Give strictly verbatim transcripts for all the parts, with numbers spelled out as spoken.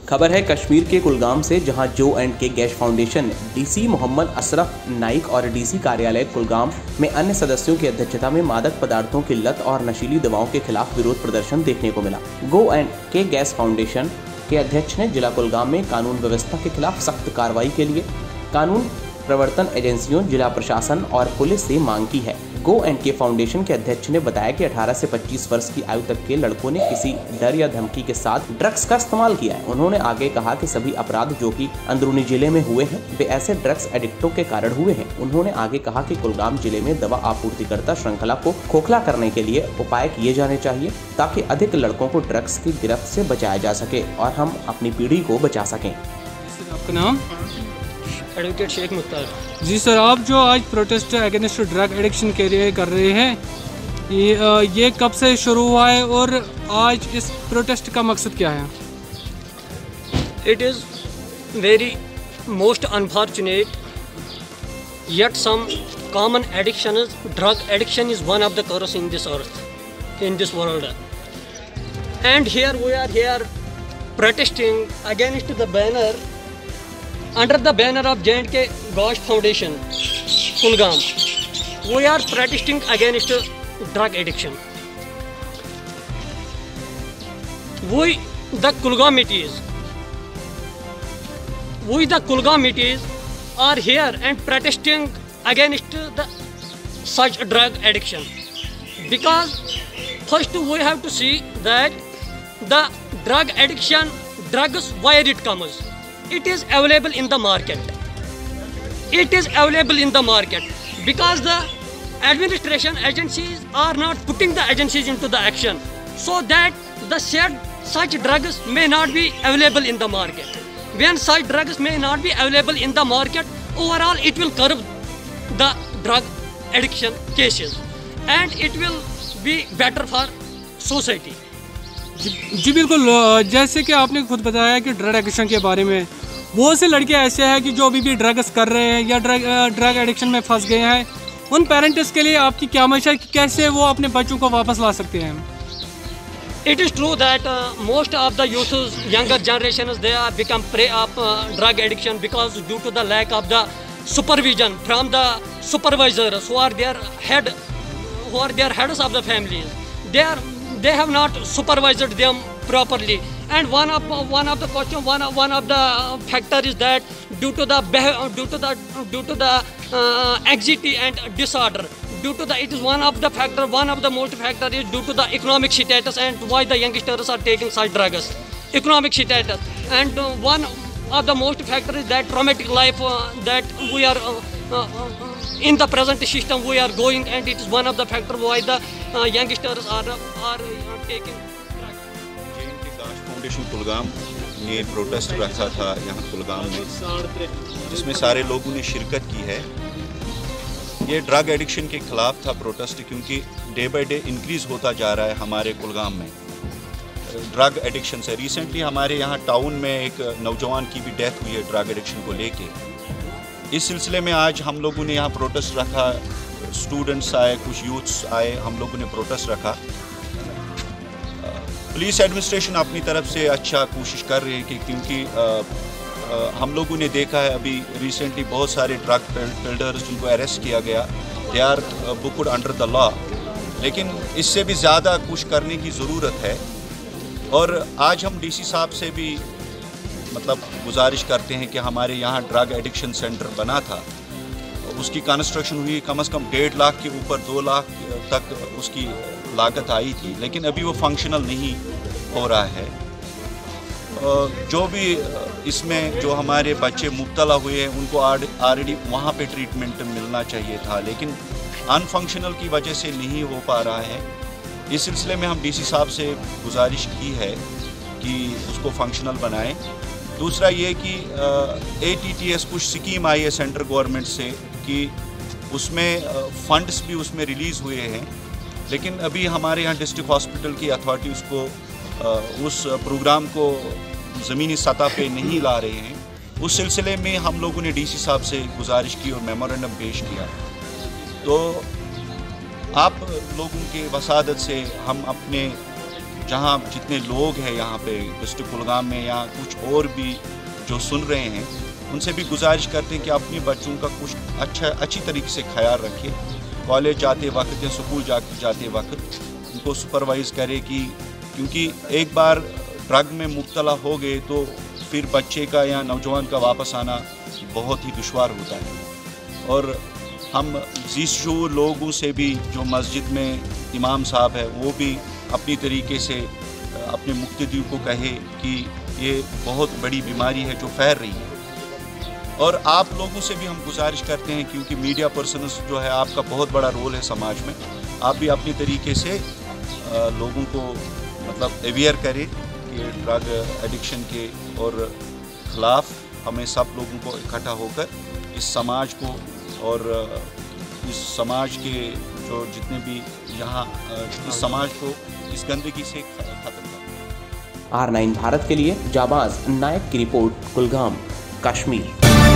खबर है कश्मीर के कुलगाम से, जहां J and K gas foundation DC Mohammad Ashraf Naik और डीसी कार्यालय कुलगाम में अन्य सदस्यों की अध्यक्षता में मादक पदार्थों की लत और नशीली दवाओं के खिलाफ विरोध प्रदर्शन देखने को मिला। J and K gas foundation के अध्यक्ष ने जिला कुलगाम में कानून व्यवस्था के खिलाफ सख्त कार्रवाई के लिए कानून प्रवर्तन एजेंसियों, जिला प्रशासन और पुलिस से मांग की है। गो एंड के फाउंडेशन के अध्यक्ष ने बताया कि अठारह से पच्चीस वर्ष की आयु तक के लड़कों ने किसी डर या धमकी के साथ ड्रग्स का इस्तेमाल किया है। उन्होंने आगे कहा कि सभी अपराध जो कि अंदरूनी जिले में हुए हैं वे ऐसे ड्रग्स एडिक्टों के कारण हुए हैं। उन्होंने आगे कहा कि कुलगाम जिले में दवा आपूर्तिकर्ता श्रृंखला को खोखला करने के लिए उपाय किए जाने चाहिए ताकि अधिक लड़कों को ड्रग्स की गिरफ्त से बचाया जा सके और हम अपनी पीढ़ी को बचा सकें। आपका नाम? एडवोकेट शेख मुख्तार। जी सर, आप जो आज प्रोटेस्ट अगेंस्ट ड्रग एडिक्शन के लिए कर रहे हैं, ये ये कब से शुरू हुआ है और आज इस प्रोटेस्ट का मकसद क्या है? It is very most unfortunate yet some common addiction is drug addiction is one of the curse in this earth, in this world, and here we are here protesting against the banner under the banner of J and K Ghosh Foundation, Kulgam. We are protesting against drug addiction. We, the Kulgamites, we the Kulgamites are here and protesting against the such drug addiction. Because first we have to see that the drug addiction, drugs, where it comes. It is available in the market. It is available in the market because the administration agencies are not putting the agencies into the action so that the said such drugs may not be available in the market. When such drugs may not be available in the market, overall it will curb the drug addiction cases and it will be better for society. जी, जी बिल्कुल, जैसे कि आपने खुद बताया कि drug addiction के बारे में, बहुत से लड़के ऐसे हैं कि जो अभी भी ड्रग्स कर रहे हैं या ड्रग ड्रग एडिक्शन में फंस गए हैं। उन पेरेंट्स के लिए आपकी क्या मशवरा है कि कैसे वो अपने बच्चों को वापस ला सकते हैं? It is true that uh, most of the youth, younger generations, they are become prey of uh, drug addiction because due to the lack of the supervision from the supervisors who are their head, who are their heads of the families. They are they have not supervised them properly, and one of one of the question one of, one of the factor is that due to the due to the due to the uh, anxiety and disorder, due to the it is one of the factor one of the most factor is due to the economic status and why the youngsters are taking such drugs, economic status, and uh, one of the most factor is that traumatic life uh, that we are uh, uh, uh, in the present system we are going, and it is one of the factor why the uh, youngsters are are uh, taking drugs. J and K Ghosh Foundation Kulgam ने protest रखा था यहाँ कुलगाम में, जिसमें सारे लोगों ने शिरकत की है। ये ड्रग एडिक्शन के खिलाफ था प्रोटेस्ट, क्योंकि डे बाय डे इंक्रीज होता जा रहा है हमारे कुलगाम में ड्रग एडिक्शन से। रिसेंटली हमारे यहाँ टाउन में एक नौजवान की भी डेथ हुई है ड्रग एडिक्शन को लेके। इस सिलसिले में आज हम लोगों ने यहाँ प्रोटेस्ट रखा, स्टूडेंट्स आए, कुछ यूथ्स आए, हम लोगों ने प्रोटेस्ट रखा। पुलिस एडमिनिस्ट्रेशन अपनी तरफ से अच्छा कोशिश कर रहे हैं कि क्योंकि आ, आ, हम लोगों ने देखा है अभी रिसेंटली बहुत सारे ड्रग पेडलर्स जिनको अरेस्ट किया गया, they are booked under the law, लेकिन इससे भी ज़्यादा कुछ करने की ज़रूरत है। और आज हम डीसी साहब से भी मतलब गुजारिश करते हैं कि हमारे यहाँ ड्रग एडिक्शन सेंटर बना था, उसकी कंस्ट्रक्शन हुई, कम से कम डेढ़ लाख के ऊपर दो लाख तक उसकी लागत आई थी, लेकिन अभी वो फंक्शनल नहीं हो रहा है। जो भी इसमें जो हमारे बच्चे मुब्तला हुए हैं उनको ऑलरेडी वहाँ पे ट्रीटमेंट मिलना चाहिए था, लेकिन अनफंक्शनल की वजह से नहीं हो पा रहा है। इस सिलसिले में हम डीसी साहब से गुजारिश की है कि उसको फंक्शनल बनाएं। दूसरा ये कि ए टी टी एस कुछ स्कीम आई है सेंट्रल गवर्नमेंट से कि उसमें फंड्स भी उसमें रिलीज़ हुए हैं, लेकिन अभी हमारे यहाँ डिस्ट्रिक्ट हॉस्पिटल की अथॉरिटी उसको उस प्रोग्राम को ज़मीनी सतह पे नहीं ला रहे हैं। उस सिलसिले में हम लोगों ने डीसी साहब से गुजारिश की और मेमोरेंडम पेश किया। तो आप लोगों के वसादत से हम अपने जहाँ जितने लोग हैं यहाँ पे डिस्ट्रिक्ट कुलगाम में या कुछ और भी जो सुन रहे हैं, उनसे भी गुजारिश करते हैं कि अपने बच्चों का कुछ अच्छा अच्छी तरीके से ख्याल रखें। कॉलेज जाते वक्त या स्कूल जा जाते वक्त उनको सुपरवाइज़ करें कि क्योंकि एक बार ड्रग में मुब्तला हो गए तो फिर बच्चे का या नौजवान का वापस आना बहुत ही दुश्वार होता है। और हम जीशू लोगों से भी जो मस्जिद में इमाम साहब है वो भी अपनी तरीके से अपने मुक्तदी को कहे कि ये बहुत बड़ी बीमारी है जो फैल रही है। और आप लोगों से भी हम गुजारिश करते हैं, क्योंकि मीडिया पर्सनस जो है आपका बहुत बड़ा रोल है समाज में, आप भी अपनी तरीके से लोगों को मतलब अवेयर करें कि ड्रग एडिक्शन के और ख़िलाफ़ हमें सब लोगों को इकट्ठा होकर इस समाज को और इस समाज के जो जितने भी यहाँ इस समाज को इस गंदगी से खत्म करना। आर नाइन भारत के लिए जाबाज नायक की रिपोर्ट, कुलगाम, कश्मीर।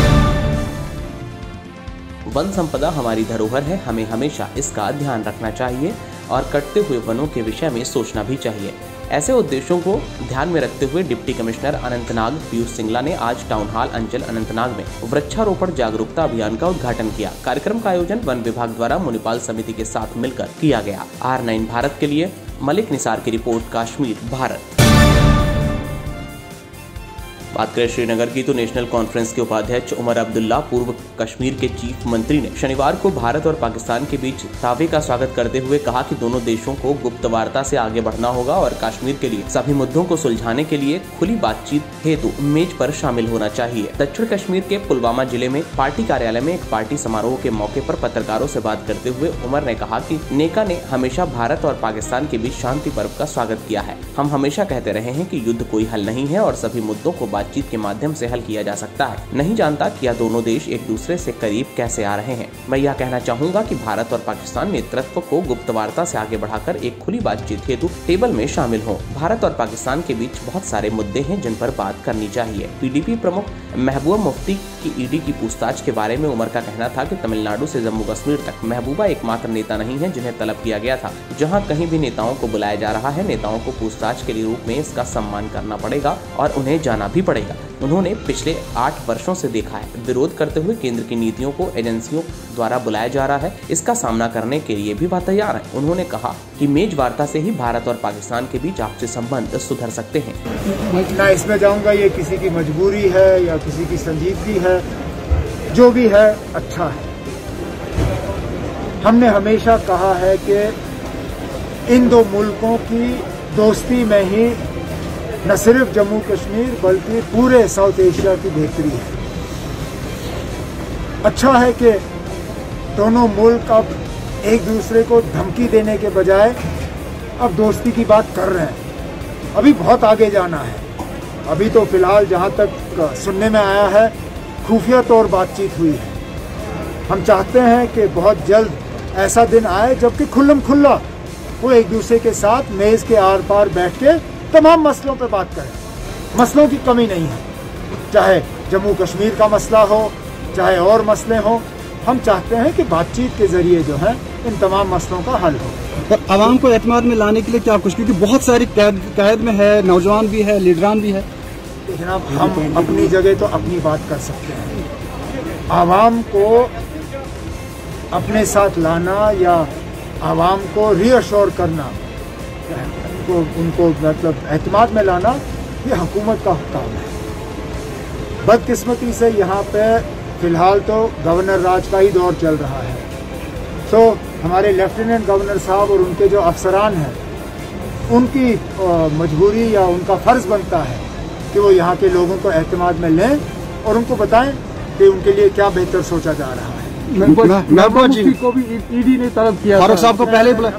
वन संपदा हमारी धरोहर है, हमें हमेशा इसका ध्यान रखना चाहिए और कटते हुए वनों के विषय में सोचना भी चाहिए। ऐसे उद्देश्यों को ध्यान में रखते हुए डिप्टी कमिश्नर अनंतनाग पीयूष सिंगला ने आज टाउन हॉल अंचल अनंतनाग में वृक्षारोपण जागरूकता अभियान का उद्घाटन किया। कार्यक्रम का आयोजन वन विभाग द्वारा मुनिपाल समिति के साथ मिलकर किया गया। आर नाइन भारत के लिए मलिक निसार की रिपोर्ट, कश्मीर, भारत। बात करें श्रीनगर की तो नेशनल कॉन्फ्रेंस के उपाध्यक्ष उमर अब्दुल्ला पूर्व कश्मीर के चीफ मंत्री ने शनिवार को भारत और पाकिस्तान के बीच दावे का स्वागत करते हुए कहा कि दोनों देशों को गुप्त वार्ता से आगे बढ़ना होगा और कश्मीर के लिए सभी मुद्दों को सुलझाने के लिए खुली बातचीत हेतु मेज पर शामिल होना चाहिए। दक्षिण कश्मीर के पुलवामा जिले में पार्टी कार्यालय में एक पार्टी समारोह के मौके पर पत्रकारों से बात करते हुए उमर ने कहा कि नेका ने हमेशा भारत और पाकिस्तान के बीच शांति पर्व का स्वागत किया है। हम हमेशा कहते रहे हैं कि युद्ध कोई हल नहीं है और सभी मुद्दों को बातचीत के माध्यम से हल किया जा सकता है। नहीं जानता कि यह दोनों देश एक दूसरे से करीब कैसे आ रहे हैं। मैं यह कहना चाहूँगा कि भारत और पाकिस्तान नेतृत्व को गुप्त वार्ता से आगे बढ़ाकर एक खुली बातचीत हेतु टेबल में शामिल हो। भारत और पाकिस्तान के बीच बहुत सारे मुद्दे हैं जिन पर बात करनी चाहिए। पीडीपी प्रमुख महबूबा मुफ्ती की ईडी की पूछताछ के बारे में उमर का कहना था कि तमिलनाडु से जम्मू कश्मीर तक महबूबा एकमात्र नेता नहीं है जिन्हें तलब किया गया था। जहां कहीं भी नेताओं को बुलाया जा रहा है, नेताओं को पूछताछ के रूप में इसका सम्मान करना पड़ेगा और उन्हें जाना भी पड़ेगा। उन्होंने पिछले आठ वर्षों से देखा है, विरोध करते हुए केंद्र की नीतियों को एजेंसियों द्वारा बुलाया जा रहा है, इसका सामना करने के लिए भी वह तैयार है। उन्होंने कहा कि मेज वार्ता से ही भारत और पाकिस्तान के बीच आपसी संबंध सुधर सकते हैं। ना इसमें जाऊंगा ये किसी की मजबूरी है या किसी की संजीदगी है, जो भी है अच्छा है। हमने हमेशा कहा है कि इन दो मुल्कों की दोस्ती में ही न सिर्फ जम्मू कश्मीर बल्कि पूरे साउथ एशिया की बेहतरी है। अच्छा है कि दोनों मुल्क अब एक दूसरे को धमकी देने के बजाय अब दोस्ती की बात कर रहे हैं। अभी बहुत आगे जाना है। अभी तो फिलहाल जहां तक सुनने में आया है खुफिया तौर बातचीत हुई है। हम चाहते हैं कि बहुत जल्द ऐसा दिन आए जबकि खुल्लम खुल्ला वो एक दूसरे के साथ मेज के आर पार बैठ के तमाम मसलों पर बात करें। मसलों की कमी नहीं है, चाहे जम्मू कश्मीर का मसला हो चाहे और मसले हों। हम चाहते हैं कि बातचीत के जरिए जो है इन तमाम मसलों का हल हो। तो आवाम को एतमाद में लाने के लिए क्या कुछ, क्योंकि बहुत सारी कैद कैद में है, नौजवान भी है, लीडरान भी है। जनाब हम अपनी जगह तो अपनी बात कर सकते हैं। आवाम को अपने साथ लाना या आवाम को रीअश्योर करना, उनको उनको मतलब एतमाद में लाना, ये हुकूमत का काम है। बदकिस्मती से यहाँ पे फिलहाल तो गवर्नर राज का ही दौर चल रहा है, तो हमारे लेफ्टिनेंट गवर्नर साहब और उनके जो अफसरान हैं उनकी मजबूरी या उनका फ़र्ज़ बनता है कि वो यहाँ के लोगों को एतमाद में लें और उनको बताएं कि उनके लिए क्या बेहतर सोचा जा रहा है। महबूबा जी को भी ईडी ने तलब किया, फारूक साहब को पहले बुला।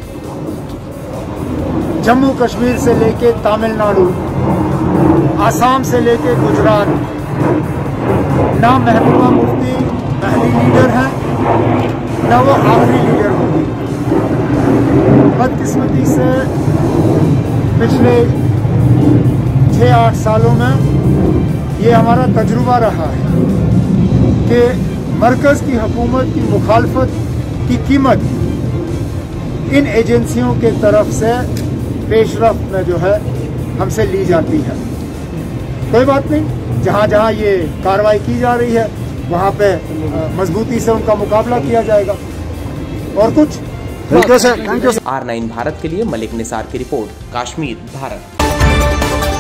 जम्मू कश्मीर से लेके तमिलनाडु, आसाम से लेके गुजरात, ना महबूबा मुफ्ती पहली लीडर हैं ना वो आखिरी लीडर होगी। बदकिस्मती से पिछले छः आठ सालों में ये हमारा तजुर्बा रहा है कि मरकज़ की हुकूमत की मुखालफत की कीमत इन एजेंसियों के तरफ से पेशरफ्त में जो है हमसे ली जाती है। कोई बात नहीं, जहाँ जहाँ ये कार्रवाई की जा रही है वहाँ पे मजबूती से उनका मुकाबला किया जाएगा। और कुछ thank you sir, thank you. R nine Bharat के लिए मलिक निसार की रिपोर्ट, कश्मीर, भारत।